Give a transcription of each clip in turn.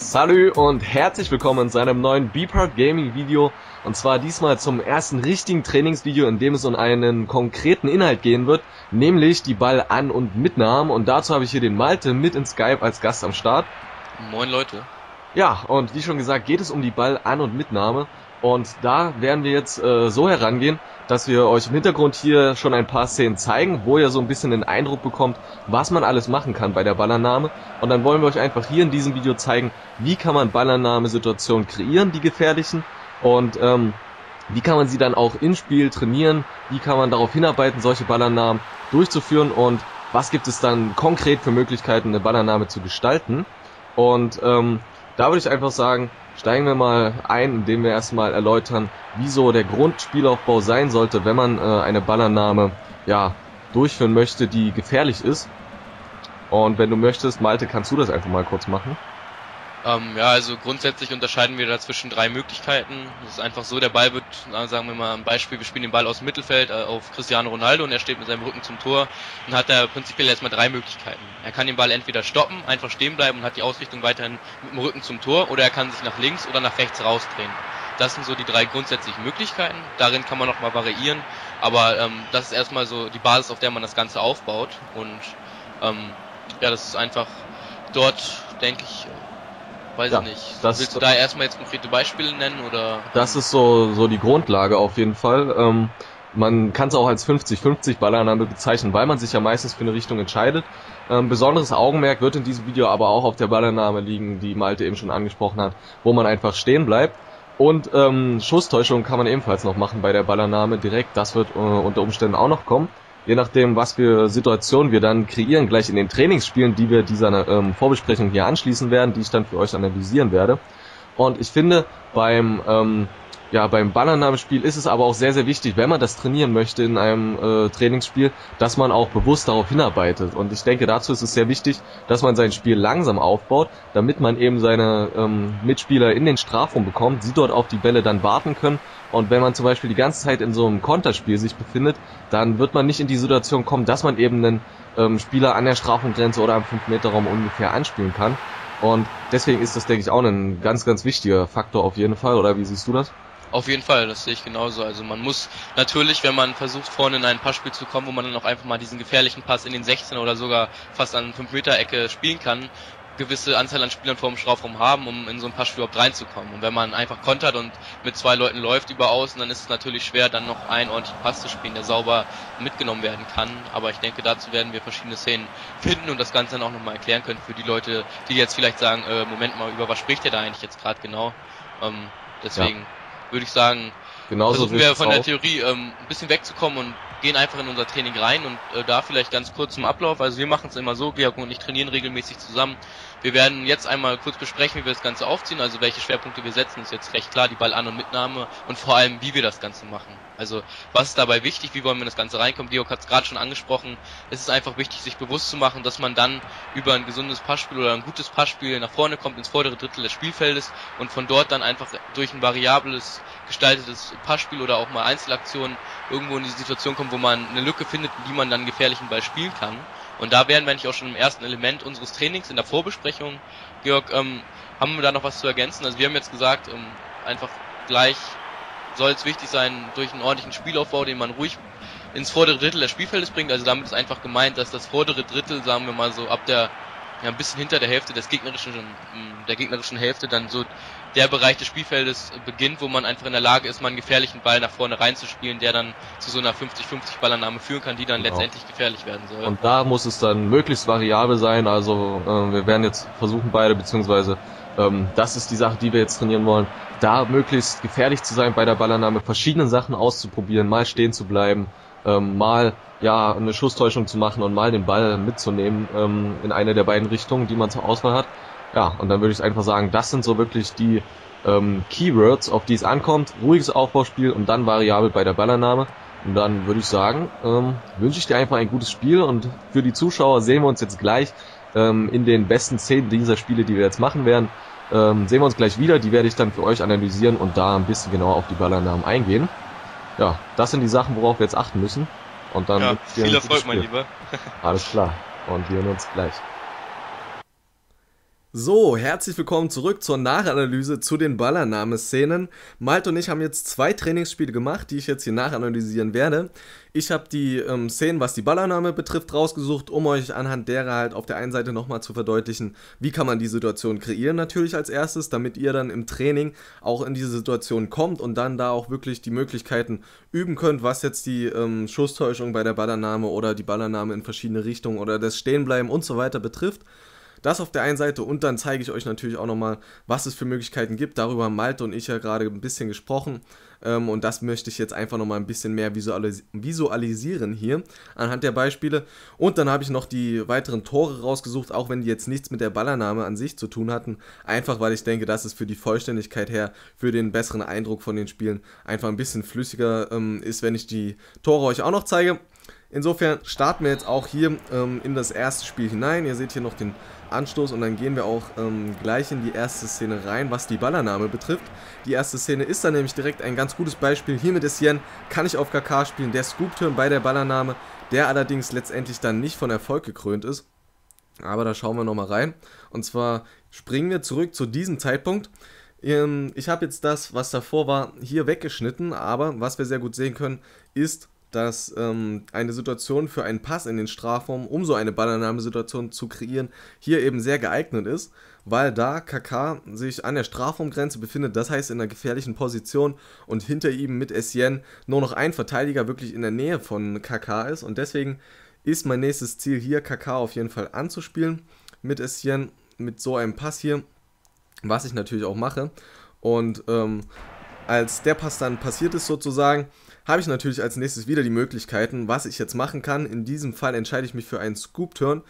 Salü und herzlich willkommen zu einem neuen Beepart Gaming Video, und zwar diesmal zum ersten richtigen Trainingsvideo, in dem es um einen konkreten Inhalt gehen wird, nämlich die Ball-An- und Mitnahme, und dazu habe ich hier den Malte mit in Skype als Gast am Start. Moin Leute. Ja, und wie schon gesagt, geht es um die Ball-An- und Mitnahme, und da werden wir jetzt so herangehen, dass wir euch im Hintergrund hier schon ein paar Szenen zeigen, wo ihr so ein bisschen den Eindruck bekommt, was man alles machen kann bei der Ballannahme. Und dann wollen wir euch einfach hier in diesem Video zeigen, wie kann man Ballannahmesituationen kreieren, die gefährlichen, und wie kann man sie dann auch im Spiel trainieren, wie kann man darauf hinarbeiten, solche Ballannahmen durchzuführen, und was gibt es dann konkret für Möglichkeiten, eine Ballannahme zu gestalten. Und da würde ich einfach sagen, steigen wir mal ein, indem wir erstmal erläutern, wieso der Grundspielaufbau sein sollte, wenn man eine Ballannahme durchführen möchte, die gefährlich ist. Und wenn du möchtest, Malte, kannst du das einfach mal kurz machen? Also grundsätzlich unterscheiden wir da zwischen drei Möglichkeiten. Es ist einfach so, der Ball wird, sagen wir mal ein Beispiel, wir spielen den Ball aus dem Mittelfeld auf Cristiano Ronaldo und er steht mit seinem Rücken zum Tor und hat da prinzipiell erstmal drei Möglichkeiten. Er kann den Ball entweder stoppen, einfach stehen bleiben und hat die Ausrichtung weiterhin mit dem Rücken zum Tor, oder er kann sich nach links oder nach rechts rausdrehen. Das sind so die drei grundsätzlichen Möglichkeiten. Darin kann man noch mal variieren, aber das ist erstmal so die Basis, auf der man das Ganze aufbaut, und das ist einfach dort, denke ich, weiß ich nicht. Willst du da erstmal jetzt konkrete Beispiele nennen, oder? Das ist so die Grundlage auf jeden Fall. Man kann es auch als 50-50 Ballannahme bezeichnen, weil man sich ja meistens für eine Richtung entscheidet. Besonderes Augenmerk wird in diesem Video aber auch auf der Ballannahme liegen, die Malte eben schon angesprochen hat, wo man einfach stehen bleibt. Und Schusstäuschung kann man ebenfalls noch machen bei der Ballannahme direkt. Das wird unter Umständen auch noch kommen. Je nachdem, was für Situationen wir dann kreieren, gleich in den Trainingsspielen, die wir dieser Vorbesprechung hier anschließen werden, die ich dann für euch analysieren werde. Und ich finde, beim Ballannahmespiel ist es aber auch sehr, sehr wichtig, wenn man das trainieren möchte in einem Trainingsspiel, dass man auch bewusst darauf hinarbeitet. Und ich denke, dazu ist es sehr wichtig, dass man sein Spiel langsam aufbaut, damit man eben seine Mitspieler in den Strafraum bekommt, sie dort auf die Bälle dann warten können. Und wenn man zum Beispiel die ganze Zeit in so einem Konterspiel sich befindet, dann wird man nicht in die Situation kommen, dass man eben einen Spieler an der Strafraumgrenze oder am 5-Meter-Raum ungefähr anspielen kann. Und deswegen ist das, denke ich, auch ein ganz, ganz wichtiger Faktor auf jeden Fall. Oder wie siehst du das? Auf jeden Fall, das sehe ich genauso. Also man muss natürlich, wenn man versucht, vorne in ein Passspiel zu kommen, wo man dann auch einfach mal diesen gefährlichen Pass in den 16er oder sogar fast an 5-Meter-Ecke spielen kann, gewisse Anzahl an Spielern vor dem Strafraum haben, um in so ein Passspiel überhaupt reinzukommen. Und wenn man einfach kontert und mit zwei Leuten läuft über außen, dann ist es natürlich schwer, dann noch einen ordentlichen Pass zu spielen, der sauber mitgenommen werden kann. Aber ich denke, dazu werden wir verschiedene Szenen finden und das Ganze dann auch nochmal erklären können für die Leute, die jetzt vielleicht sagen, Moment mal, über was spricht der da eigentlich jetzt gerade genau? Deswegen würde ich sagen, versuchen wir von der Theorie ein bisschen wegzukommen und gehen einfach in unser Training rein. Und da vielleicht ganz kurz zum Ablauf. Also wir machen es immer so, Georg und ich trainieren regelmäßig zusammen. Wir werden jetzt einmal kurz besprechen, wie wir das Ganze aufziehen, also welche Schwerpunkte wir setzen, ist jetzt recht klar, die Ball-An- und Mitnahme, und vor allem, wie wir das Ganze machen. Also was ist dabei wichtig, wie wollen wir in das Ganze reinkommen? Georg hat es gerade schon angesprochen, es ist einfach wichtig, sich bewusst zu machen, dass man dann über ein gesundes Passspiel oder ein gutes Passspiel nach vorne kommt, ins vordere Drittel des Spielfeldes, und von dort dann einfach durch ein variables, gestaltetes Passspiel oder auch mal Einzelaktionen irgendwo in die Situation kommt, wo man eine Lücke findet, in die man dann einen gefährlichen Ball spielen kann. Und da wären wir eigentlich auch schon im ersten Element unseres Trainings, in der Vorbesprechung. Georg, haben wir da noch was zu ergänzen? Also wir haben jetzt gesagt, einfach gleich soll es wichtig sein, durch einen ordentlichen Spielaufbau, den man ruhig ins vordere Drittel des Spielfeldes bringt. Also damit ist einfach gemeint, dass das vordere Drittel, sagen wir mal so ab der, ein bisschen hinter der Hälfte der gegnerischen Hälfte dann so der Bereich des Spielfeldes beginnt, wo man einfach in der Lage ist, mal einen gefährlichen Ball nach vorne reinzuspielen, der dann zu so einer 50-50 Ballannahme führen kann, die dann letztendlich gefährlich werden soll. Und da muss es dann möglichst variabel sein, also wir werden jetzt versuchen beide, beziehungsweise das ist die Sache, die wir jetzt trainieren wollen, da möglichst gefährlich zu sein bei der Ballannahme, verschiedene Sachen auszuprobieren, mal stehen zu bleiben, mal eine Schusstäuschung zu machen und mal den Ball mitzunehmen in eine der beiden Richtungen, die man zur Auswahl hat. Ja, und dann würde ich einfach sagen, das sind so wirklich die Keywords, auf die es ankommt. Ruhiges Aufbauspiel und dann variabel bei der Ballannahme. Und dann würde ich sagen, wünsche ich dir einfach ein gutes Spiel, und für die Zuschauer sehen wir uns jetzt gleich in den besten Szenen dieser Spiele, die wir jetzt machen werden. Sehen wir uns gleich wieder, die werde ich dann für euch analysieren und da ein bisschen genauer auf die Ballannahmen eingehen. Ja, das sind die Sachen, worauf wir jetzt achten müssen. Und dann viel Erfolg, mein Lieber. Alles klar. Und wir hören uns gleich. So, herzlich willkommen zurück zur Nachanalyse zu den Ballername-Szenen. Malte und ich haben jetzt 2 Trainingsspiele gemacht, die ich jetzt hier nachanalysieren werde. Ich habe die Szenen, was die Ballername betrifft, rausgesucht, um euch anhand derer halt auf der einen Seite nochmal zu verdeutlichen, wie kann man die Situation kreieren natürlich als erstes, damit ihr dann im Training auch in diese Situation kommt und dann da auch wirklich die Möglichkeiten üben könnt, was jetzt die Schusstäuschung bei der Ballername oder die Ballername in verschiedene Richtungen oder das Stehenbleiben und so weiter betrifft. Das auf der einen Seite und dann zeige ich euch natürlich auch nochmal, was es für Möglichkeiten gibt. Darüber haben Malte und ich ja gerade ein bisschen gesprochen und das möchte ich jetzt einfach nochmal ein bisschen mehr visualisieren hier anhand der Beispiele. Und dann habe ich noch die weiteren Tore rausgesucht, auch wenn die jetzt nichts mit der Ballername an sich zu tun hatten. Einfach weil ich denke, dass es für die Vollständigkeit her, für den besseren Eindruck von den Spielen einfach ein bisschen flüssiger ist, wenn ich die Tore euch auch noch zeige. Insofern starten wir jetzt auch hier in das erste Spiel hinein. Ihr seht hier noch den Anstoß und dann gehen wir auch gleich in die erste Szene rein, was die Ballername betrifft. Die erste Szene ist dann nämlich direkt ein ganz gutes Beispiel. Hier mit Essien kann ich auf KK spielen, der Scoop-Turn bei der Ballername, der allerdings letztendlich dann nicht von Erfolg gekrönt ist. Aber da schauen wir nochmal rein. Und zwar springen wir zurück zu diesem Zeitpunkt. Ich habe jetzt das, was davor war, hier weggeschnitten, aber was wir sehr gut sehen können, ist, dass eine Situation für einen Pass in den Strafraum, um so eine Ballernahmesituation zu kreieren, hier eben sehr geeignet ist, weil da KK sich an der Strafraumgrenze befindet, das heißt in einer gefährlichen Position und hinter ihm mit Essien nur noch ein Verteidiger wirklich in der Nähe von KK ist und deswegen ist mein nächstes Ziel hier, KK auf jeden Fall anzuspielen mit Essien, mit so einem Pass hier, was ich natürlich auch mache und als der Pass dann passiert ist sozusagen, habe ich natürlich als nächstes wieder die Möglichkeiten, was ich jetzt machen kann. In diesem Fall entscheide ich mich für einen Scoop-Turn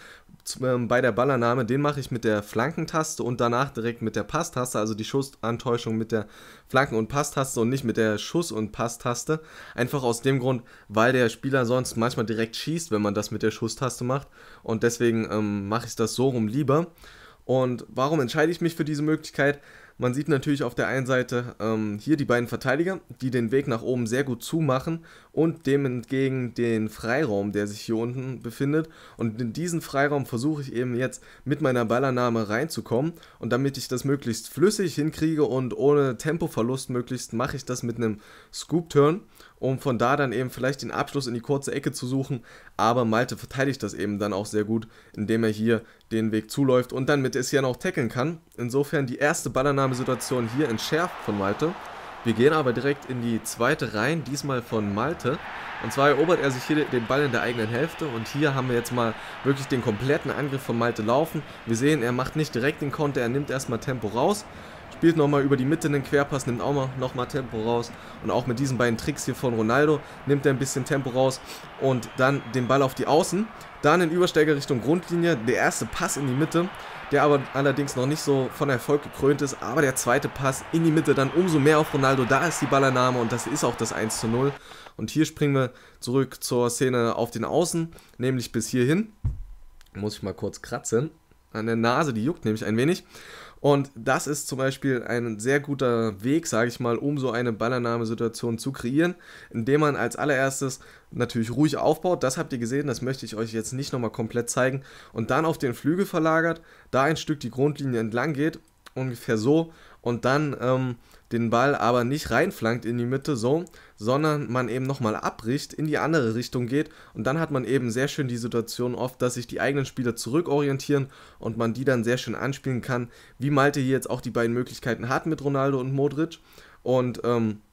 bei der Ballernahme. Den mache ich mit der Flankentaste und danach direkt mit der Passtaste, also die Schussantäuschung mit der Flanken- und Passtaste und nicht mit der Schuss- und Passtaste. Einfach aus dem Grund, weil der Spieler sonst manchmal direkt schießt, wenn man das mit der Schusstaste macht. Und deswegen mache ich das so rum lieber. Und warum entscheide ich mich für diese Möglichkeit? Man sieht natürlich auf der einen Seite hier die beiden Verteidiger, die den Weg nach oben sehr gut zumachen und dem entgegen den Freiraum, der sich hier unten befindet. Und in diesen Freiraum versuche ich eben jetzt mit meiner Ballernahme reinzukommen. Und damit ich das möglichst flüssig hinkriege und ohne Tempoverlust möglichst, mache ich das mit einem Scoop-Turn, um von da dann eben vielleicht den Abschluss in die kurze Ecke zu suchen. Aber Malte verteidigt das eben dann auch sehr gut, indem er hier den Weg zuläuft und dann mit Essien auch tackeln kann. Insofern die erste Ballernahmesituation hier entschärft von Malte. Wir gehen aber direkt in die zweite rein, diesmal von Malte. Und zwar erobert er sich hier den Ball in der eigenen Hälfte und hier haben wir jetzt mal wirklich den kompletten Angriff von Malte laufen. Wir sehen, er macht nicht direkt den Konter, er nimmt erstmal Tempo raus. Spielt nochmal über die Mitte einen Querpass, nimmt auch nochmal Tempo raus. Und auch mit diesen beiden Tricks hier von Ronaldo nimmt er ein bisschen Tempo raus. Und dann den Ball auf die Außen. Dann in Übersteiger Richtung Grundlinie. Der erste Pass in die Mitte, der aber allerdings noch nicht so von Erfolg gekrönt ist. Aber der zweite Pass in die Mitte dann umso mehr auf Ronaldo. Da ist die Ballernahme und das ist auch das 1:0. Und hier springen wir zurück zur Szene auf den Außen, nämlich bis hierhin. Muss ich mal kurz kratzen. An der Nase, die juckt nämlich ein wenig. Und das ist zum Beispiel ein sehr guter Weg, sage ich mal, um so eine Ballernahmesituation zu kreieren, indem man als allererstes natürlich ruhig aufbaut. Das habt ihr gesehen, das möchte ich euch jetzt nicht nochmal komplett zeigen. Und dann auf den Flügel verlagert, da ein Stück die Grundlinie entlang geht, ungefähr so. Und dann den Ball aber nicht reinflankt in die Mitte so, sondern man eben nochmal abbricht, in die andere Richtung geht und dann hat man eben sehr schön die Situation oft, dass sich die eigenen Spieler zurückorientieren und man die dann sehr schön anspielen kann, wie Malte hier jetzt auch die beiden Möglichkeiten hat mit Ronaldo und Modric und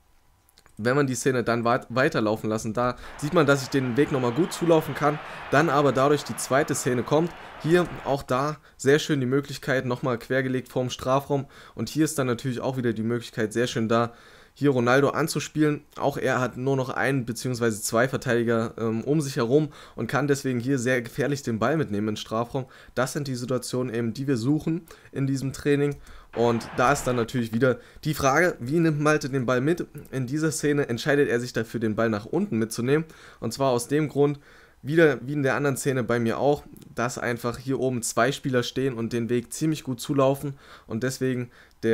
wenn man die Szene dann weiterlaufen lassen, da sieht man, dass ich den Weg nochmal gut zulaufen kann, dann aber dadurch die zweite Szene kommt. Hier auch da sehr schön die Möglichkeit, nochmal quergelegt vorm Strafraum und hier ist dann natürlich auch wieder die Möglichkeit sehr schön da, hier Ronaldo anzuspielen. Auch er hat nur noch einen bzw. zwei Verteidiger um sich herum und kann deswegen hier sehr gefährlich den Ball mitnehmen im Strafraum. Das sind die Situationen eben, die wir suchen in diesem Training. Und da ist dann natürlich wieder die Frage, wie nimmt Malte den Ball mit? In dieser Szene entscheidet er sich dafür, den Ball nach unten mitzunehmen. Und zwar aus dem Grund, wieder wie in der anderen Szene bei mir auch, dass einfach hier oben zwei Spieler stehen und den Weg ziemlich gut zulaufen und deswegen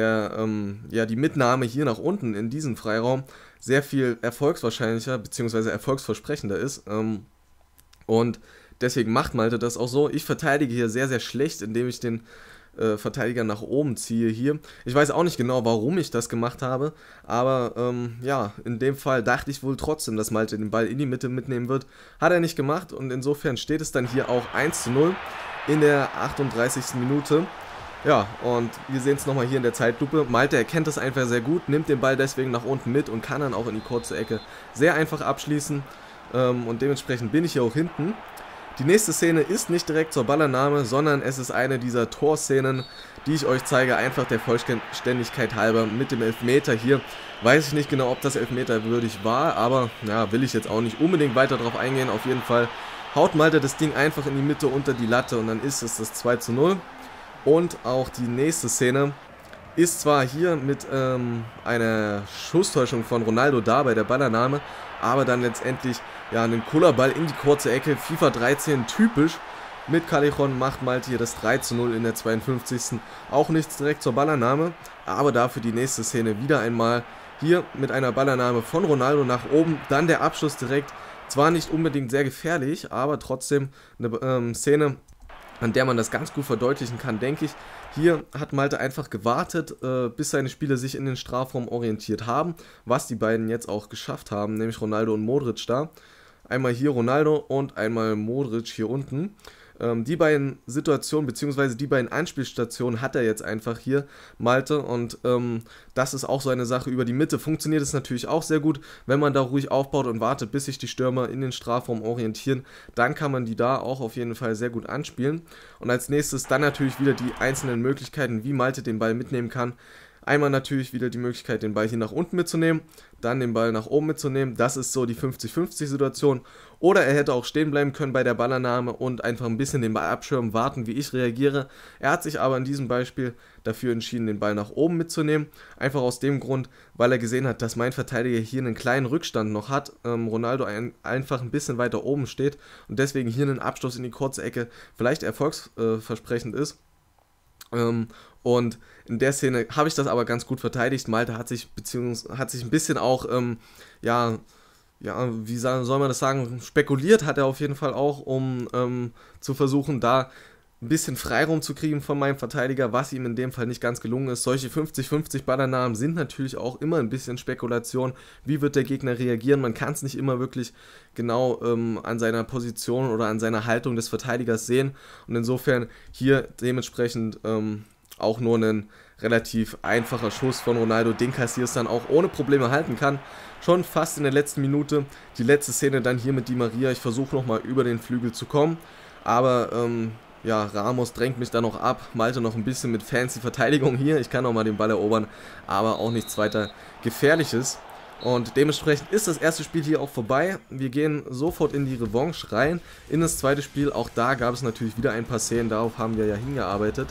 die Mitnahme hier nach unten in diesen Freiraum sehr viel erfolgswahrscheinlicher bzw. erfolgsversprechender ist. Und deswegen macht Malte das auch so. Ich verteidige hier sehr, sehr schlecht, indem ich den Verteidiger nach oben ziehe hier. Ich weiß auch nicht genau, warum ich das gemacht habe, aber ja, in dem Fall dachte ich wohl trotzdem, dass Malte den Ball in die Mitte mitnehmen wird. Hat er nicht gemacht und insofern steht es dann hier auch 1:0 in der 38. Minute. Ja, und wir sehen es nochmal hier in der Zeitlupe. Malte erkennt das einfach sehr gut, nimmt den Ball deswegen nach unten mit und kann dann auch in die kurze Ecke sehr einfach abschließen. Und dementsprechend bin ich hier auch hinten. Die nächste Szene ist nicht direkt zur Ballannahme, sondern es ist eine dieser Torszenen, die ich euch zeige, einfach der Vollständigkeit halber mit dem Elfmeter hier. Weiß ich nicht genau, ob das Elfmeter würdig war, aber ja, will ich jetzt auch nicht unbedingt weiter drauf eingehen. Auf jeden Fall haut Malte das Ding einfach in die Mitte unter die Latte und dann ist es das 2:0. Und auch die nächste Szene ist zwar hier mit einer Schusstäuschung von Ronaldo da bei der Ballannahme, aber dann letztendlich ja einen Kullerball in die kurze Ecke, FIFA 13 typisch. Mit Callejon macht Malte hier das 3:0 in der 52. Auch nichts direkt zur Ballannahme, aber dafür die nächste Szene wieder einmal hier mit einer Ballannahme von Ronaldo nach oben, dann der Abschluss direkt, zwar nicht unbedingt sehr gefährlich, aber trotzdem eine Szene, an der man das ganz gut verdeutlichen kann, denke ich. Hier hat Malte einfach gewartet, bis seine Spieler sich in den Strafraum orientiert haben, was die beiden jetzt auch geschafft haben, nämlich Ronaldo und Modric da. Einmal hier Ronaldo und einmal Modric hier unten. Die beiden Situationen bzw. die beiden Anspielstationen hat er jetzt einfach hier, Malte, und das ist auch so eine Sache. Über die Mitte funktioniert es natürlich auch sehr gut, wenn man da ruhig aufbaut und wartet, bis sich die Stürmer in den Strafraum orientieren, dann kann man die da auch auf jeden Fall sehr gut anspielen. Und als nächstes dann natürlich wieder die einzelnen Möglichkeiten, wie Malte den Ball mitnehmen kann. Einmal natürlich wieder die Möglichkeit, den Ball hier nach unten mitzunehmen, dann den Ball nach oben mitzunehmen. Das ist so die 50-50-Situation. Oder er hätte auch stehen bleiben können bei der Ballannahme und einfach ein bisschen den Ball abschirmen, warten, wie ich reagiere. Er hat sich aber in diesem Beispiel dafür entschieden, den Ball nach oben mitzunehmen. Einfach aus dem Grund, weil er gesehen hat, dass mein Verteidiger hier einen kleinen Rückstand noch hat. Ronaldo einfach ein bisschen weiter oben steht und deswegen hier einen Abstoß in die kurze Ecke vielleicht erfolgsversprechend ist. Und in der Szene habe ich das aber ganz gut verteidigt. Malte hat sich ein bisschen auch, wie soll man das sagen, spekuliert hat er auf jeden Fall auch, um zu versuchen, da ein bisschen Freiraum zu kriegen von meinem Verteidiger, was ihm in dem Fall nicht ganz gelungen ist. Solche 50-50 Ballannahmen sind natürlich auch immer ein bisschen Spekulation. Wie wird der Gegner reagieren? Man kann es nicht immer wirklich genau an seiner Position oder an seiner Haltung des Verteidigers sehen. Und insofern hier dementsprechend auch nur ein relativ einfacher Schuss von Ronaldo, den Casillas dann auch ohne Probleme halten kann. Schon fast in der letzten Minute. Die letzte Szene dann hier mit Di Maria. Ich versuche nochmal über den Flügel zu kommen, aber ja, Ramos drängt mich da noch ab. Malte noch ein bisschen mit fancy Verteidigung hier. Ich kann auch mal den Ball erobern, aber auch nichts weiter Gefährliches. Und dementsprechend ist das erste Spiel hier auch vorbei. Wir gehen sofort in die Revanche rein, in das zweite Spiel. Auch da gab es natürlich wieder ein paar Szenen, darauf haben wir ja hingearbeitet,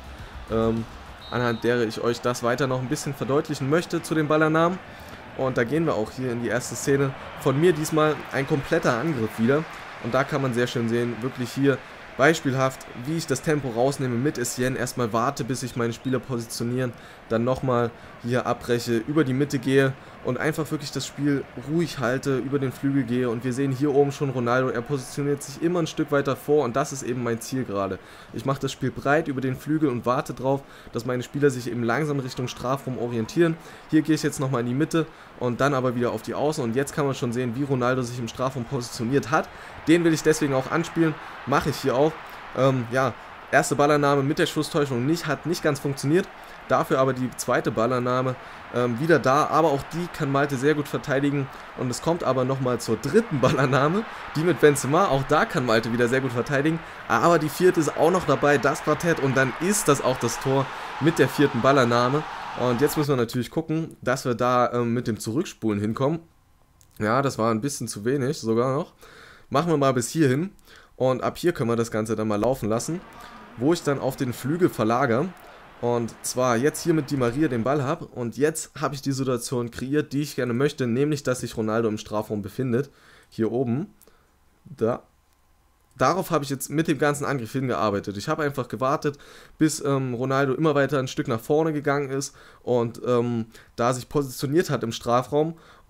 anhand derer ich euch das weiter noch ein bisschen verdeutlichen möchte zu den Ballannahmen. Und da gehen wir auch hier in die erste Szene. Von mir diesmal ein kompletter Angriff wieder. Und da kann man sehr schön sehen, wirklich hier beispielhaft, wie ich das Tempo rausnehme mit Essien. Erstmal warte, bis sich meine Spieler positionieren, dann nochmal hier abbreche, über die Mitte gehe und einfach wirklich das Spiel ruhig halte, über den Flügel gehe. Und wir sehen hier oben schon Ronaldo, er positioniert sich immer ein Stück weiter vor und das ist eben mein Ziel gerade. Ich mache das Spiel breit über den Flügel und warte darauf, dass meine Spieler sich eben langsam Richtung Strafraum orientieren. Hier gehe ich jetzt nochmal in die Mitte und dann aber wieder auf die Außen und jetzt kann man schon sehen, wie Ronaldo sich im Strafraum positioniert hat. Den will ich deswegen auch anspielen, mache ich hier auch. Ja, erste Ballannahme mit der Schusstäuschung hat nicht ganz funktioniert. Dafür aber die zweite Ballannahme wieder da, aber auch die kann Malte sehr gut verteidigen und es kommt aber nochmal zur dritten Ballannahme, die mit Benzema, auch da kann Malte wieder sehr gut verteidigen, aber die vierte ist auch noch dabei, das Quartett und dann ist das auch das Tor mit der vierten Ballannahme und jetzt müssen wir natürlich gucken, dass wir da mit dem Zurückspulen hinkommen. Ja, das war ein bisschen zu wenig sogar noch. Machen wir mal bis hierhin und ab hier können wir das Ganze dann mal laufen lassen, wo ich dann auf den Flügel verlagere. Und zwar jetzt hier mit Di Maria den Ball habe und jetzt habe ich die Situation kreiert, die ich gerne möchte, nämlich dass sich Ronaldo im Strafraum befindet, hier oben, da. Darauf habe ich jetzt mit dem ganzen Angriff hingearbeitet. Ich habe einfach gewartet, bis Ronaldo immer weiter ein Stück nach vorne gegangen ist und da sich positioniert hat im Strafraum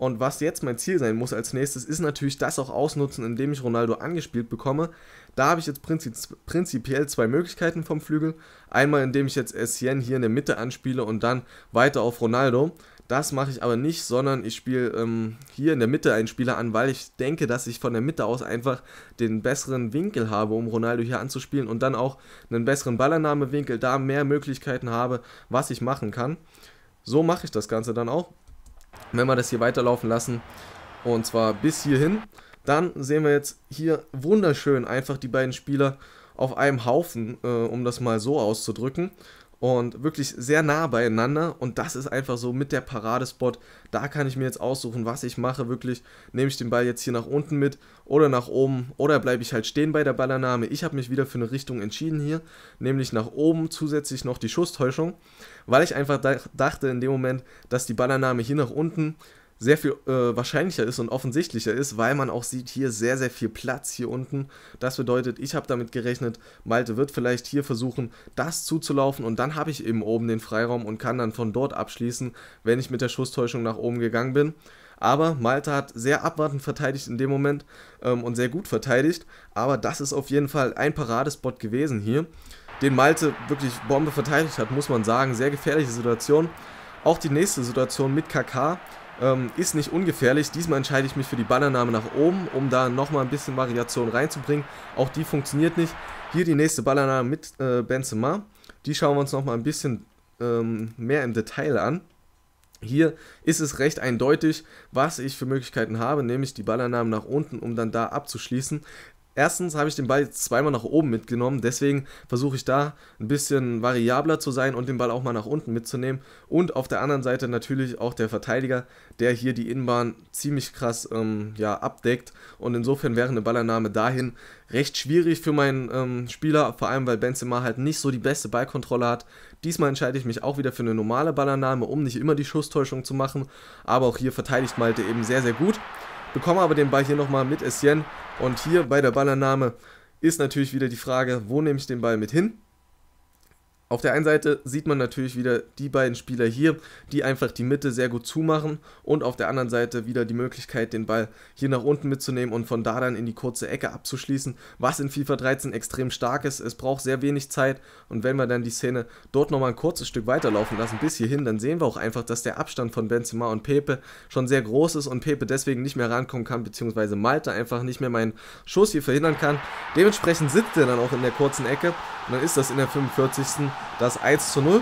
Und was jetzt mein Ziel sein muss als nächstes, ist natürlich das auch ausnutzen, indem ich Ronaldo angespielt bekomme. Da habe ich jetzt prinzipiell zwei Möglichkeiten vom Flügel. Einmal, indem ich jetzt Essien hier in der Mitte anspiele und dann weiter auf Ronaldo. Das mache ich aber nicht, sondern ich spiele hier in der Mitte einen Spieler an, weil ich denke, dass ich von der Mitte aus einfach den besseren Winkel habe, um Ronaldo hier anzuspielen und dann auch einen besseren Ballannahmewinkel, da mehr Möglichkeiten habe, was ich machen kann. So mache ich das Ganze dann auch. Wenn wir das hier weiterlaufen lassen, und zwar bis hierhin, dann sehen wir jetzt hier wunderschön einfach die beiden Spieler auf einem Haufen, um das mal so auszudrücken, und wirklich sehr nah beieinander, und das ist einfach so mit der Paradespot. Da kann ich mir jetzt aussuchen, was ich mache, wirklich, nehme ich den Ball jetzt hier nach unten mit oder nach oben, oder bleibe ich halt stehen bei der Ballannahme. Ich habe mich wieder für eine Richtung entschieden hier, nämlich nach oben, zusätzlich noch die Schusstäuschung, weil ich einfach dachte in dem Moment, dass die Ballannahme hier nach unten sehr viel wahrscheinlicher ist und offensichtlicher ist, weil man auch sieht, hier sehr, sehr viel Platz hier unten. Das bedeutet, ich habe damit gerechnet, Malte wird vielleicht hier versuchen, das zuzulaufen, und dann habe ich eben oben den Freiraum und kann dann von dort abschließen, wenn ich mit der Schusstäuschung nach oben gegangen bin. Aber Malte hat sehr abwartend verteidigt in dem Moment und sehr gut verteidigt, aber das ist auf jeden Fall ein Paradespot gewesen hier, den Malte wirklich Bombe verteidigt hat, muss man sagen. Sehr gefährliche Situation. Auch die nächste Situation mit KK ist nicht ungefährlich. Diesmal entscheide ich mich für die Ballannahme nach oben, um da nochmal ein bisschen Variation reinzubringen. Auch die funktioniert nicht. Hier die nächste Ballannahme mit Benzema. Die schauen wir uns nochmal ein bisschen mehr im Detail an. Hier ist es recht eindeutig, was ich für Möglichkeiten habe, nämlich die Ballannahme nach unten, um dann da abzuschließen. Erstens habe ich den Ball jetzt zweimal nach oben mitgenommen, deswegen versuche ich da ein bisschen variabler zu sein und den Ball auch mal nach unten mitzunehmen. Und auf der anderen Seite natürlich auch der Verteidiger, der hier die Innenbahn ziemlich krass abdeckt. Und insofern wäre eine Ballannahme dahin recht schwierig für meinen Spieler, vor allem weil Benzema halt nicht so die beste Ballkontrolle hat. Diesmal entscheide ich mich auch wieder für eine normale Ballannahme, um nicht immer die Schusstäuschung zu machen. Aber auch hier verteidigt Malte eben sehr, sehr gut. Bekomme aber den Ball hier nochmal mit Essien, und hier bei der Ballannahme ist natürlich wieder die Frage, wo nehme ich den Ball mit hin? Auf der einen Seite sieht man natürlich wieder die beiden Spieler hier, die einfach die Mitte sehr gut zumachen, und auf der anderen Seite wieder die Möglichkeit, den Ball hier nach unten mitzunehmen und von da dann in die kurze Ecke abzuschließen, was in FIFA 13 extrem stark ist. Es braucht sehr wenig Zeit, und wenn wir dann die Szene dort nochmal ein kurzes Stück weiterlaufen lassen bis hierhin, dann sehen wir auch einfach, dass der Abstand von Benzema und Pepe schon sehr groß ist und Pepe deswegen nicht mehr rankommen kann, beziehungsweise Malte einfach nicht mehr meinen Schuss hier verhindern kann. Dementsprechend sitzt er dann auch in der kurzen Ecke, und dann ist das in der 45. das 1:0.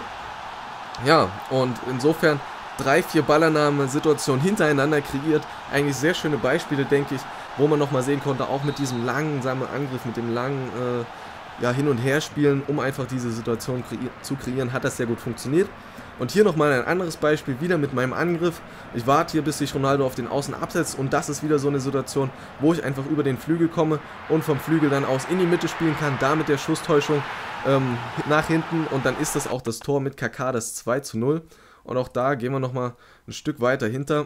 Ja, und insofern 3-4 Ballannahme-Situationen hintereinander kreiert. Eigentlich sehr schöne Beispiele, denke ich, wo man nochmal sehen konnte, auch mit diesem langsamen Angriff, mit dem langen Hin- und Herspielen, um einfach diese Situation zu kreieren, hat das sehr gut funktioniert. Und hier nochmal ein anderes Beispiel, wieder mit meinem Angriff. Ich warte hier, bis sich Ronaldo auf den Außen absetzt, und das ist wieder so eine Situation, wo ich einfach über den Flügel komme und vom Flügel dann aus in die Mitte spielen kann, da mit der Schusstäuschung nach hinten, und dann ist das auch das Tor mit KK, das 2:0. Und auch da gehen wir nochmal ein Stück weiter hinter,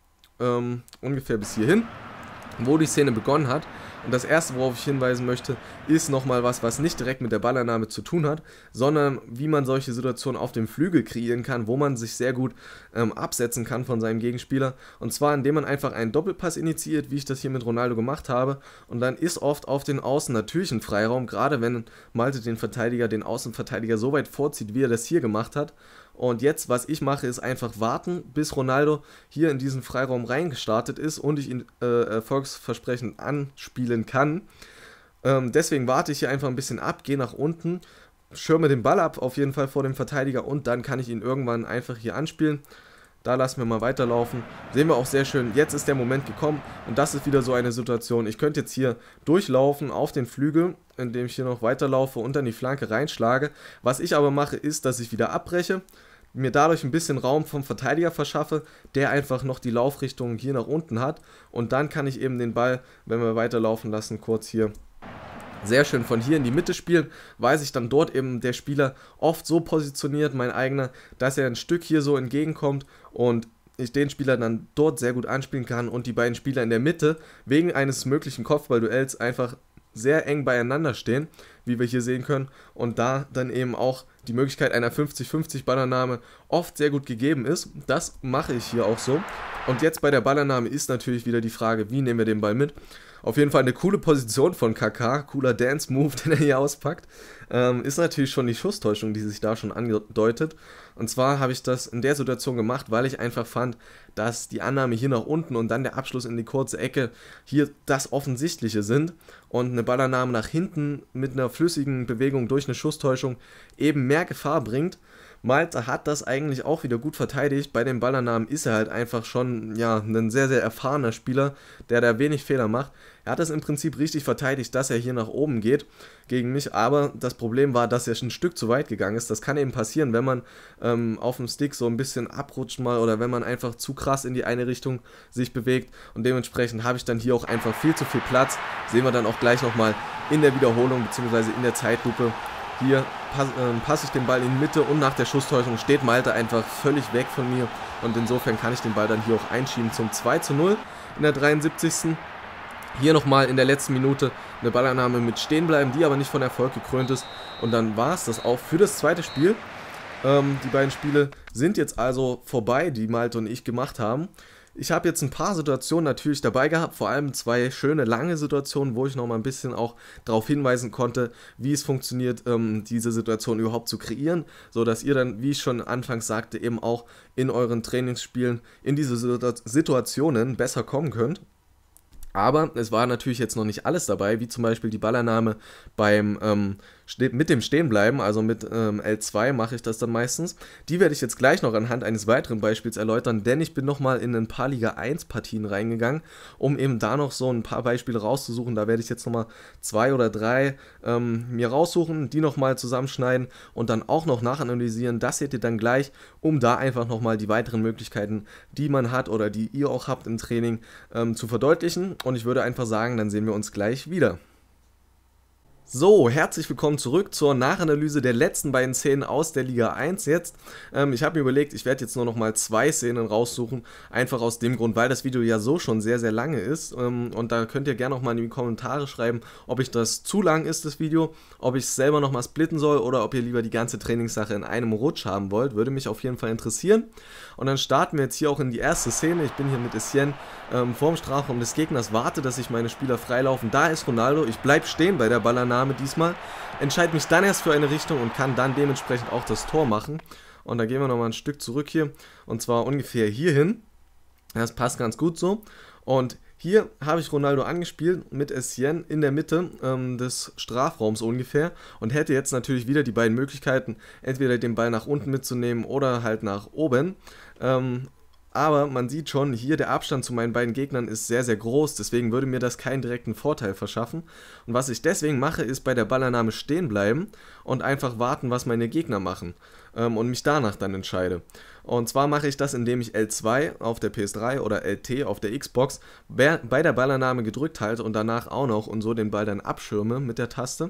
ungefähr bis hierhin, wo die Szene begonnen hat. Und das erste, worauf ich hinweisen möchte, ist nochmal was nicht direkt mit der Ballannahme zu tun hat, sondern wie man solche Situationen auf dem Flügel kreieren kann, wo man sich sehr gut absetzen kann von seinem Gegenspieler. Und zwar, indem man einfach einen Doppelpass initiiert, wie ich das hier mit Ronaldo gemacht habe. Und dann ist oft auf den Außen natürlich ein Freiraum, gerade wenn Malte den Außenverteidiger so weit vorzieht, wie er das hier gemacht hat. Und jetzt, was ich mache, ist einfach warten, bis Ronaldo hier in diesen Freiraum reingestartet ist und ich ihn erfolgsversprechend anspielen kann. Deswegen warte ich hier einfach ein bisschen ab, gehe nach unten, schirme den Ball ab, auf jeden Fall vor dem Verteidiger, und dann kann ich ihn irgendwann einfach hier anspielen. Da lassen wir mal weiterlaufen. Sehen wir auch sehr schön, jetzt ist der Moment gekommen, und das ist wieder so eine Situation. Ich könnte jetzt hier durchlaufen auf den Flügel, indem ich hier noch weiterlaufe und dann die Flanke reinschlage. Was ich aber mache, ist, dass ich wieder abbreche, mir dadurch ein bisschen Raum vom Verteidiger verschaffe, der einfach noch die Laufrichtung hier nach unten hat, und dann kann ich eben den Ball, wenn wir weiterlaufen lassen, kurz hier sehr schön von hier in die Mitte spielen, weil sich dann dort eben der Spieler oft so positioniert, mein eigener, dass er ein Stück hier so entgegenkommt und ich den Spieler dann dort sehr gut anspielen kann und die beiden Spieler in der Mitte wegen eines möglichen Kopfballduells einfach sehr eng beieinander stehen, wie wir hier sehen können, und da dann eben auch die Möglichkeit einer 50-50 Ballannahme oft sehr gut gegeben ist. Das mache ich hier auch so. Und jetzt bei der Ballannahme ist natürlich wieder die Frage, wie nehmen wir den Ball mit? Auf jeden Fall eine coole Position von Kaká, cooler Dance-Move, den er hier auspackt. Ist natürlich schon die Schusstäuschung, die sich da schon angedeutet. Und zwar habe ich das in der Situation gemacht, weil ich einfach fand, dass die Annahme hier nach unten und dann der Abschluss in die kurze Ecke hier das Offensichtliche sind. Und eine Ballannahme nach hinten mit einer flüssigen Bewegung durch eine Schusstäuschung eben mehr Gefahr bringt. Malte hat das eigentlich auch wieder gut verteidigt. Bei den Ballannahmen ist er halt einfach schon ein sehr, sehr erfahrener Spieler, der da wenig Fehler macht. Er hat das im Prinzip richtig verteidigt, dass er hier nach oben geht gegen mich, aber das Problem war, dass er schon ein Stück zu weit gegangen ist. Das kann eben passieren, wenn man auf dem Stick so ein bisschen abrutscht mal oder wenn man einfach zu krass in die eine Richtung sich bewegt, und dementsprechend habe ich dann hier auch einfach viel zu viel Platz. Sehen wir dann auch gleich nochmal in der Wiederholung bzw. in der Zeitlupe. Hier passe ich den Ball in die Mitte und nach der Schusstäuschung steht Malte einfach völlig weg von mir, und insofern kann ich den Ball dann hier auch einschieben zum 2:0 in der 73. Hier nochmal in der letzten Minute eine Ballannahme mit Stehenbleiben, die aber nicht von Erfolg gekrönt ist, und dann war es das auch für das zweite Spiel. Die beiden Spiele sind jetzt also vorbei, die Malte und ich gemacht haben. Ich habe jetzt ein paar Situationen natürlich dabei gehabt, vor allem 2 schöne, lange Situationen, wo ich noch mal ein bisschen auch darauf hinweisen konnte, wie es funktioniert, diese Situation überhaupt zu kreieren, sodass ihr dann, wie ich schon anfangs sagte, eben auch in euren Trainingsspielen in diese Situationen besser kommen könnt. Aber es war natürlich jetzt noch nicht alles dabei, wie zum Beispiel die Ballannahme mit dem Stehenbleiben, also mit L2 mache ich das dann meistens. Die werde ich jetzt gleich noch anhand eines weiteren Beispiels erläutern, denn ich bin nochmal in ein paar Liga 1 Partien reingegangen, um eben da noch so ein paar Beispiele rauszusuchen. Da werde ich jetzt nochmal 2 oder 3 mir raussuchen, die nochmal zusammenschneiden und dann auch noch nachanalysieren. Das seht ihr dann gleich, um da einfach nochmal die weiteren Möglichkeiten, die man hat oder die ihr auch habt im Training, zu verdeutlichen. Und ich würde einfach sagen, dann sehen wir uns gleich wieder. So, herzlich willkommen zurück zur Nachanalyse der letzten beiden Szenen aus der Liga 1 jetzt. Ich habe mir überlegt, ich werde jetzt nur noch mal 2 Szenen raussuchen, einfach aus dem Grund, weil das Video ja so schon sehr, sehr lange ist. Und da könnt ihr gerne noch mal in die Kommentare schreiben, ob ich das zu lang ist, das Video, ob ich es selber noch mal splitten soll oder ob ihr lieber die ganze Trainingssache in einem Rutsch haben wollt. Würde mich auf jeden Fall interessieren. Und dann starten wir jetzt hier auch in die erste Szene. Ich bin hier mit Essien vorm Strafraum des Gegners, warte, dass sich meine Spieler freilaufen. Da ist Ronaldo, ich bleibe stehen bei der Ballannahme diesmal, entscheide mich dann erst für eine Richtung und kann dann dementsprechend auch das Tor machen. Und da gehen wir nochmal ein Stück zurück hier, und zwar ungefähr hierhin. Das passt ganz gut so. Und hier habe ich Ronaldo angespielt mit Essien in der Mitte des Strafraums ungefähr und hätte jetzt natürlich wieder die beiden Möglichkeiten, entweder den Ball nach unten mitzunehmen oder halt nach oben. Aber man sieht schon, hier der Abstand zu meinen beiden Gegnern ist sehr, sehr groß, deswegen würde mir das keinen direkten Vorteil verschaffen. Und was ich deswegen mache, ist bei der Ballannahme stehen bleiben und einfach warten, was meine Gegner machen und mich danach dann entscheide. Und zwar mache ich das, indem ich L2 auf der PS3 oder LT auf der Xbox bei der Ballannahme gedrückt halte und danach auch noch und so den Ball dann abschirme mit der Taste.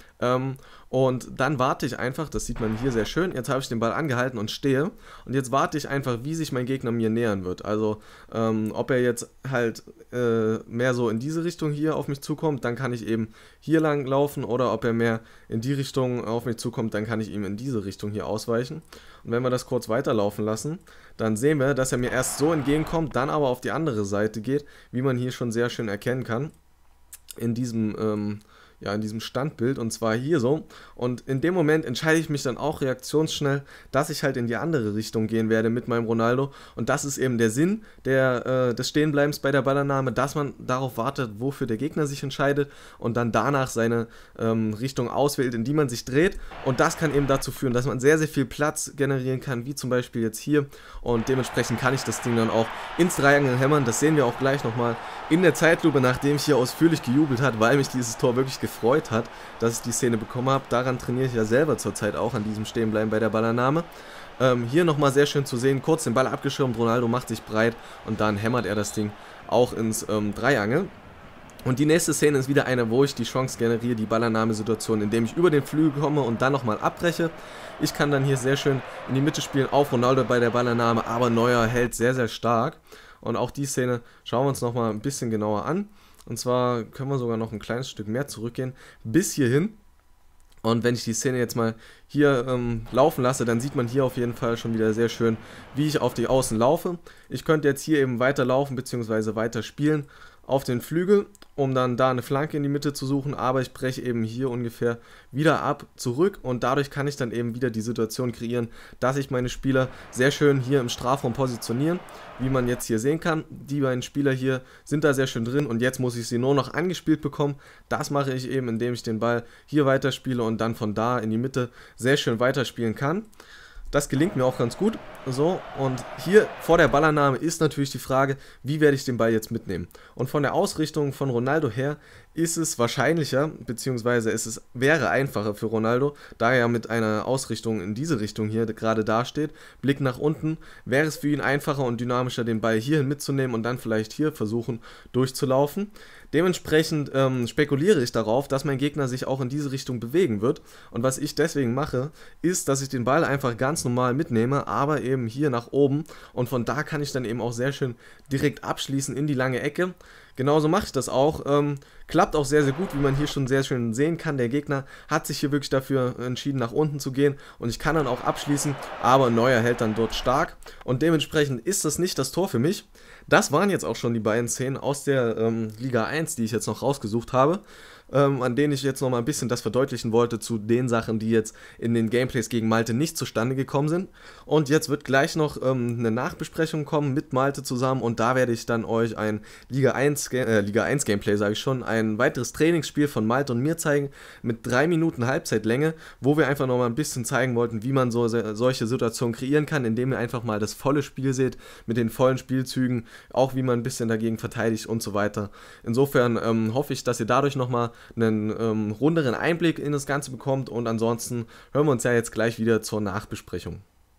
Und dann warte ich einfach, das sieht man hier sehr schön, jetzt habe ich den Ball angehalten und stehe, und jetzt warte ich einfach, wie sich mein Gegner mir nähern wird, also ob er jetzt halt mehr so in diese Richtung hier auf mich zukommt, dann kann ich eben hier lang laufen, oder ob er mehr in die Richtung auf mich zukommt, dann kann ich ihm in diese Richtung hier ausweichen. Und wenn wir das kurz weiterlaufen lassen, dann sehen wir, dass er mir erst so entgegenkommt, dann aber auf die andere Seite geht, wie man hier schon sehr schön erkennen kann, in diesem in diesem Standbild, und zwar hier so. Und in dem Moment entscheide ich mich dann auch reaktionsschnell, dass ich halt in die andere Richtung gehen werde mit meinem Ronaldo. Und das ist eben der Sinn des Stehenbleibens bei der Ballannahme, dass man darauf wartet, wofür der Gegner sich entscheidet und dann danach seine Richtung auswählt, in die man sich dreht. Und das kann eben dazu führen, dass man sehr, sehr viel Platz generieren kann, wie zum Beispiel jetzt hier. Und dementsprechend kann ich das Ding dann auch ins Dreiangel hämmern. Das sehen wir auch gleich nochmal in der Zeitlupe, nachdem ich hier ausführlich gejubelt habe, weil mich dieses Tor wirklich gefreut hat, dass ich die Szene bekommen habe. Daran trainiere ich ja selber zurzeit auch, an diesem Stehenbleiben bei der Ballannahme. Hier nochmal sehr schön zu sehen, kurz den Ball abgeschirmt, Ronaldo macht sich breit und dann hämmert er das Ding auch ins Dreiangel. Und die nächste Szene ist wieder eine, wo ich die Chance generiere, die Ballannahmesituation, indem ich über den Flügel komme und dann nochmal abbreche. Ich kann dann hier sehr schön in die Mitte spielen, auf Ronaldo bei der Ballannahme, aber Neuer hält sehr, sehr stark. Und auch die Szene schauen wir uns nochmal ein bisschen genauer an. Und zwar können wir sogar noch ein kleines Stück mehr zurückgehen, bis hierhin. Und wenn ich die Szene jetzt mal hier laufen lasse, dann sieht man hier auf jeden Fall schon wieder sehr schön, wie ich auf die Außen laufe. Ich könnte jetzt hier eben weiterlaufen bzw. weiter spielen auf den Flügel, um dann da eine Flanke in die Mitte zu suchen, aber ich breche eben hier ungefähr wieder ab, zurück und dadurch kann ich dann eben wieder die Situation kreieren, dass ich meine Spieler sehr schön hier im Strafraum positionieren, wie man jetzt hier sehen kann. Die beiden Spieler hier sind da sehr schön drin und jetzt muss ich sie nur noch angespielt bekommen. Das mache ich eben, indem ich den Ball hier weiterspiele und dann von da in die Mitte sehr schön weiterspielen kann. Das gelingt mir auch ganz gut. So, und hier vor der Ballannahme ist natürlich die Frage, wie werde ich den Ball jetzt mitnehmen? Und von der Ausrichtung von Ronaldo her ist es wahrscheinlicher, beziehungsweise wäre einfacher für Ronaldo, da er mit einer Ausrichtung in diese Richtung hier gerade dasteht, Blick nach unten, wäre es für ihn einfacher und dynamischer, den Ball hierhin mitzunehmen und dann vielleicht hier versuchen durchzulaufen. Dementsprechend spekuliere ich darauf, dass mein Gegner sich auch in diese Richtung bewegen wird. Und was ich deswegen mache, ist, dass ich den Ball einfach ganz normal mitnehme, aber eben hier nach oben. Und von da kann ich dann eben auch sehr schön direkt abschließen in die lange Ecke. Genauso mache ich das auch. Klappt auch sehr, sehr gut, wie man hier schon sehr schön sehen kann. Der Gegner hat sich hier wirklich dafür entschieden, nach unten zu gehen. Und ich kann dann auch abschließen, aber Neuer hält dann dort stark. Und dementsprechend ist das nicht das Tor für mich. Das waren jetzt auch schon die beiden Szenen aus der Liga 1, die ich jetzt noch rausgesucht habe, an denen ich jetzt noch mal ein bisschen das verdeutlichen wollte zu den Sachen, die jetzt in den Gameplays gegen Malte nicht zustande gekommen sind. Und jetzt wird gleich noch eine Nachbesprechung kommen mit Malte zusammen und da werde ich dann euch ein Liga 1 Gameplay, sage ich schon, ein weiteres Trainingsspiel von Malte und mir zeigen mit 3 Minuten Halbzeitlänge, wo wir einfach noch mal ein bisschen zeigen wollten, wie man solche Situationen kreieren kann, indem ihr einfach mal das volle Spiel seht, mit den vollen Spielzügen, auch wie man ein bisschen dagegen verteidigt und so weiter. Insofern hoffe ich, dass ihr dadurch nochmal einen runderen Einblick in das Ganze bekommt und ansonsten hören wir uns ja jetzt gleich wieder zur Nachbesprechung.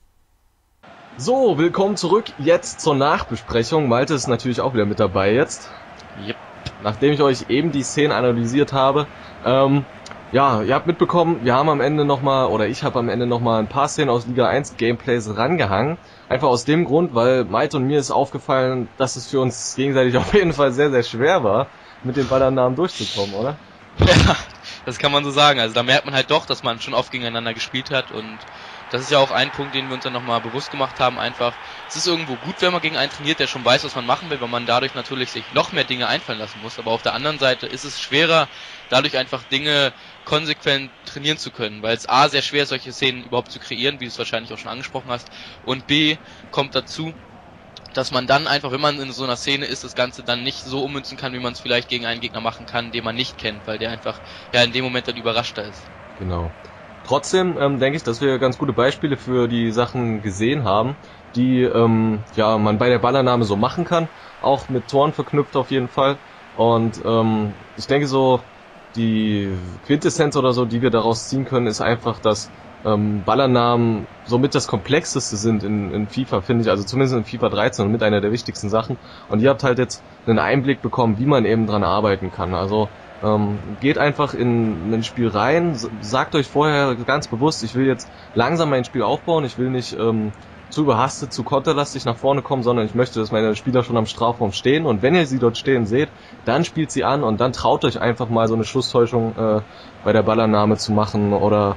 So, willkommen zurück jetzt zur Nachbesprechung. Malte ist natürlich auch wieder mit dabei jetzt. Yep. Nachdem ich euch eben die Szenen analysiert habe, ja, ihr habt mitbekommen, wir haben am Ende nochmal, oder ich habe am Ende nochmal ein paar Szenen aus Liga 1 Gameplays rangehangen. Einfach aus dem Grund, weil Malte und mir ist aufgefallen, dass es für uns gegenseitig auf jeden Fall sehr, sehr schwer war, mit den Ballannahmen durchzukommen, oder? Ja, das kann man so sagen. Also da merkt man halt doch, dass man schon oft gegeneinander gespielt hat und das ist ja auch ein Punkt, den wir uns dann nochmal bewusst gemacht haben, einfach, es ist irgendwo gut, wenn man gegen einen trainiert, der schon weiß, was man machen will, weil man dadurch natürlich sich noch mehr Dinge einfallen lassen muss, aber auf der anderen Seite ist es schwerer, dadurch einfach Dinge konsequent trainieren zu können, weil es A, sehr schwer ist, solche Szenen überhaupt zu kreieren, wie du es wahrscheinlich auch schon angesprochen hast, und B, kommt dazu, dass man dann einfach, wenn man in so einer Szene ist, das Ganze dann nicht so ummünzen kann, wie man es vielleicht gegen einen Gegner machen kann, den man nicht kennt, weil der einfach ja in dem Moment dann überraschter ist. Genau. Trotzdem denke ich, dass wir ganz gute Beispiele für die Sachen gesehen haben, die ja man bei der Ballannahme so machen kann, auch mit Toren verknüpft auf jeden Fall. Und ich denke so, die Quintessenz oder so, die wir daraus ziehen können, ist einfach, dass Ballannahmen somit das Komplexeste sind in FIFA, finde ich, also zumindest in FIFA 13 und mit einer der wichtigsten Sachen. Und ihr habt halt jetzt einen Einblick bekommen, wie man eben dran arbeiten kann. Also geht einfach in ein Spiel rein, sagt euch vorher ganz bewusst, ich will jetzt langsam mein Spiel aufbauen, ich will nicht zu überhastet, zu konterlastig nach vorne kommen, sondern ich möchte, dass meine Spieler schon am Strafraum stehen und wenn ihr sie dort stehen seht, dann spielt sie an und dann traut euch einfach mal so eine Schusstäuschung bei der Ballannahme zu machen oder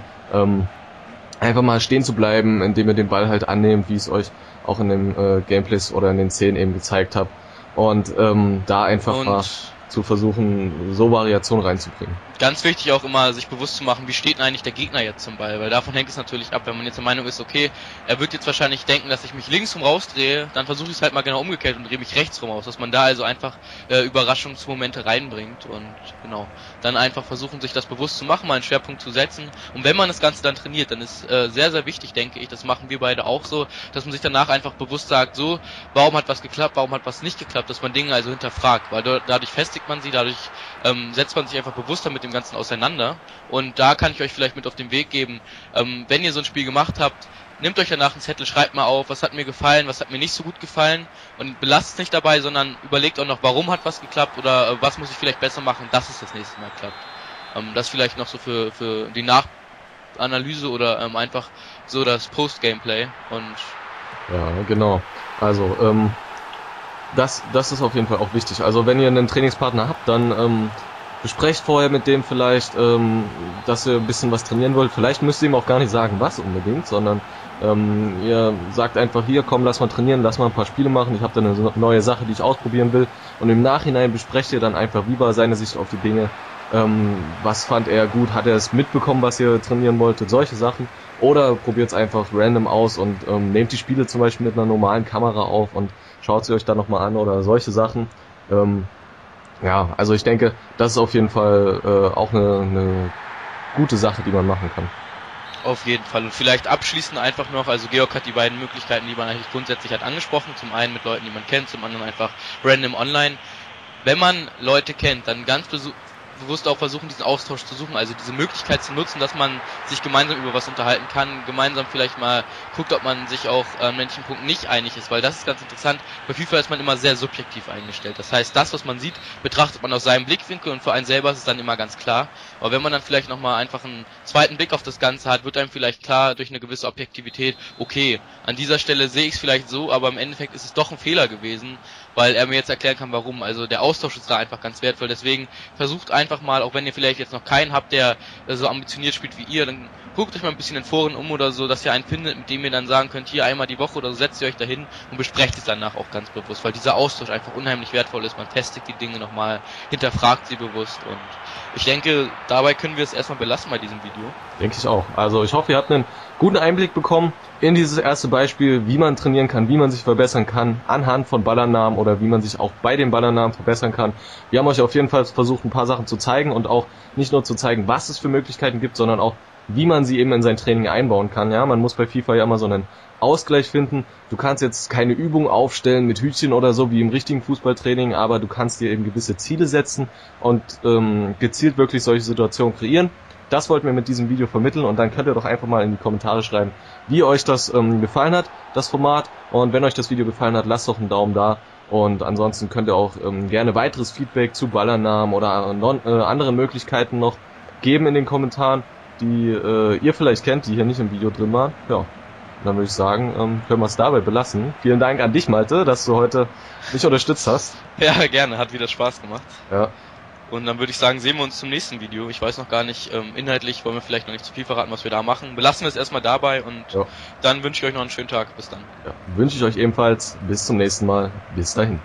einfach mal stehen zu bleiben, indem ihr den Ball halt annehmt, wie ich es euch auch in den Gameplays oder in den Szenen eben gezeigt habe und da einfach mal zu versuchen, so Variationen reinzubringen. Ganz wichtig auch immer, sich bewusst zu machen, wie steht denn eigentlich der Gegner jetzt zum Ball, weil davon hängt es natürlich ab, wenn man jetzt der Meinung ist, okay, er wird jetzt wahrscheinlich denken, dass ich mich links rum rausdrehe, dann versuche ich es halt mal genau umgekehrt und drehe mich rechts rum aus, dass man da also einfach Überraschungsmomente reinbringt und genau, dann einfach versuchen, sich das bewusst zu machen, mal einen Schwerpunkt zu setzen und wenn man das Ganze dann trainiert, dann ist sehr, sehr wichtig, denke ich, das machen wir beide auch so, dass man sich danach einfach bewusst sagt, so, warum hat was geklappt, warum hat was nicht geklappt, dass man Dinge also hinterfragt, weil dadurch festigt man sie, dadurch setzt man sich einfach bewusster mit dem Ganzen auseinander und da kann ich euch vielleicht mit auf den Weg geben, wenn ihr so ein Spiel gemacht habt, nehmt euch danach einen Zettel, schreibt mal auf, was hat mir gefallen, was hat mir nicht so gut gefallen und belasst es nicht dabei, sondern überlegt auch noch, warum hat was geklappt oder was muss ich vielleicht besser machen, dass es das nächste Mal klappt. Das vielleicht noch so für die Nachanalyse oder einfach so das Post-Gameplay und ja, genau. Also Das ist auf jeden Fall auch wichtig. Also wenn ihr einen Trainingspartner habt, dann besprecht vorher mit dem vielleicht, dass ihr ein bisschen was trainieren wollt. Vielleicht müsst ihr ihm auch gar nicht sagen, was unbedingt, sondern ihr sagt einfach, hier, komm, lass mal trainieren, lass mal ein paar Spiele machen, ich habe da eine neue Sache, die ich ausprobieren will. Und im Nachhinein besprecht ihr dann einfach, wie war seine Sicht auf die Dinge, was fand er gut, hat er es mitbekommen, was ihr trainieren wolltet, solche Sachen. Oder probiert es einfach random aus und nehmt die Spiele zum Beispiel mit einer normalen Kamera auf und schaut sie euch dann nochmal an oder solche Sachen. Ja, also ich denke, das ist auf jeden Fall auch eine gute Sache, die man machen kann. Auf jeden Fall. Und vielleicht abschließend einfach noch, also Georg hat die beiden Möglichkeiten, die man eigentlich grundsätzlich hat, angesprochen. Zum einen mit Leuten, die man kennt, zum anderen einfach random online. Wenn man Leute kennt, dann ganz bewusst auch versuchen, diesen Austausch zu suchen, also diese Möglichkeit zu nutzen, dass man sich gemeinsam über was unterhalten kann, gemeinsam vielleicht mal guckt, ob man sich auch an manchen Punkten nicht einig ist, weil das ist ganz interessant. Bei FIFA ist man immer sehr subjektiv eingestellt. Das heißt, das, was man sieht, betrachtet man aus seinem Blickwinkel und für einen selber ist es dann immer ganz klar. Aber wenn man dann vielleicht nochmal einfach einen zweiten Blick auf das Ganze hat, wird einem vielleicht klar durch eine gewisse Objektivität, okay, an dieser Stelle sehe ich es vielleicht so, aber im Endeffekt ist es doch ein Fehler gewesen, weil er mir jetzt erklären kann, warum. Also der Austausch ist da einfach ganz wertvoll. Deswegen versucht einfach mal, auch wenn ihr vielleicht jetzt noch keinen habt, der so ambitioniert spielt wie ihr, dann guckt euch mal ein bisschen in Foren um oder so, dass ihr einen findet, mit dem ihr dann sagen könnt, hier einmal die Woche oder so, setzt ihr euch dahin und besprecht es danach auch ganz bewusst, weil dieser Austausch einfach unheimlich wertvoll ist. Man testet die Dinge nochmal, hinterfragt sie bewusst und ich denke, dabei können wir es erstmal belassen bei diesem Video. Denke ich auch. Also ich hoffe, ihr habt einen guten Einblick bekommen in dieses erste Beispiel, wie man trainieren kann, wie man sich verbessern kann, anhand von Ballernamen oder wie man sich auch bei den Ballernamen verbessern kann. Wir haben euch auf jeden Fall versucht, ein paar Sachen zu zeigen und auch nicht nur zu zeigen, was es für Möglichkeiten gibt, sondern auch, wie man sie eben in sein Training einbauen kann. Ja, man muss bei FIFA ja immer so einen Ausgleich finden. Du kannst jetzt keine Übung aufstellen mit Hütchen oder so wie im richtigen Fußballtraining, aber du kannst dir eben gewisse Ziele setzen und gezielt wirklich solche Situationen kreieren. Das wollten wir mit diesem Video vermitteln und dann könnt ihr doch einfach mal in die Kommentare schreiben, wie euch das gefallen hat, das Format. Und wenn euch das Video gefallen hat, lasst doch einen Daumen da. Und ansonsten könnt ihr auch gerne weiteres Feedback zu Ballernamen oder andere Möglichkeiten noch geben in den Kommentaren, die ihr vielleicht kennt, die hier nicht im Video drin waren. Ja, dann würde ich sagen, können wir es dabei belassen. Vielen Dank an dich, Malte, dass du heute mich unterstützt hast. Ja, gerne, hat wieder Spaß gemacht. Ja. Und dann würde ich sagen, sehen wir uns zum nächsten Video. Ich weiß noch gar nicht, inhaltlich wollen wir vielleicht noch nicht zu viel verraten, was wir da machen. Belassen wir es erstmal dabei und dann wünsche ich euch noch einen schönen Tag. Bis dann. Ja, wünsche ich euch ebenfalls. Bis zum nächsten Mal. Bis dahin.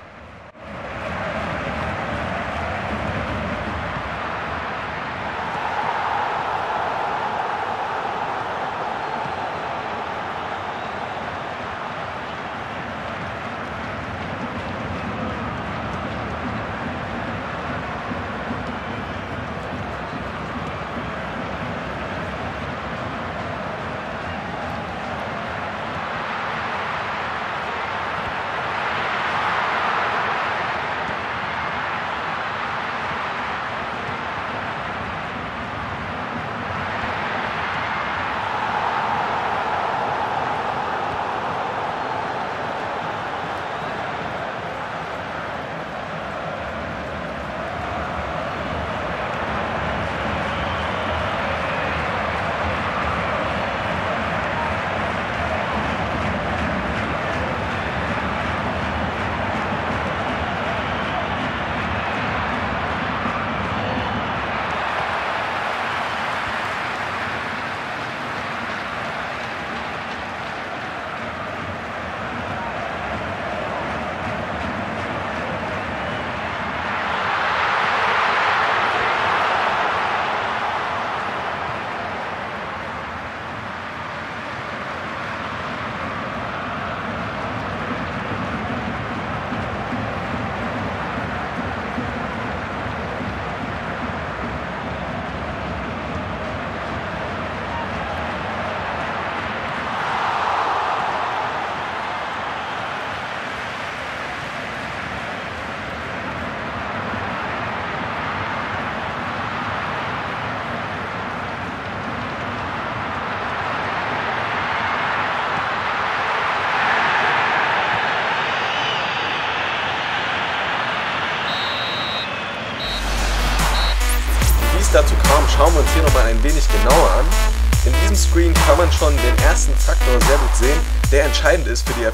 Dazu kam, schauen wir uns hier nochmal ein wenig genauer an. In diesem Screen kann man schon den ersten Faktor sehr gut sehen, der entscheidend ist für die